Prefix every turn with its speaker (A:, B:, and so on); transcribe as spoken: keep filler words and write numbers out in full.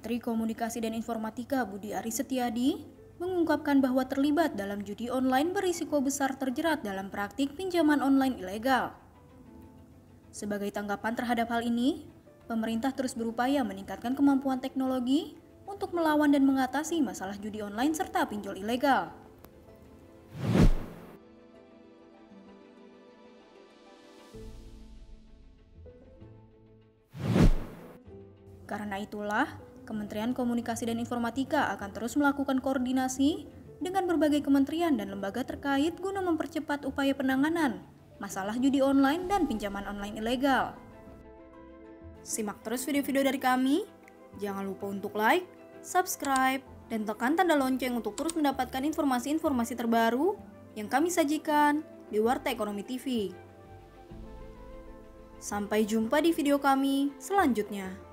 A: Menteri Komunikasi dan Informatika Budi Aris Setiadi mengungkapkan bahwa terlibat dalam judi online berisiko besar terjerat dalam praktik pinjaman online ilegal. Sebagai tanggapan terhadap hal ini, pemerintah terus berupaya meningkatkan kemampuan teknologi untuk melawan dan mengatasi masalah judi online serta pinjol ilegal. Karena itulah, Kementerian Komunikasi dan Informatika akan terus melakukan koordinasi dengan berbagai kementerian dan lembaga terkait guna mempercepat upaya penanganan masalah judi online dan pinjaman online ilegal. Simak terus video-video dari kami, jangan lupa untuk like, subscribe, dan tekan tanda lonceng untuk terus mendapatkan informasi-informasi terbaru yang kami sajikan di Warta Ekonomi T V. Sampai jumpa di video kami selanjutnya.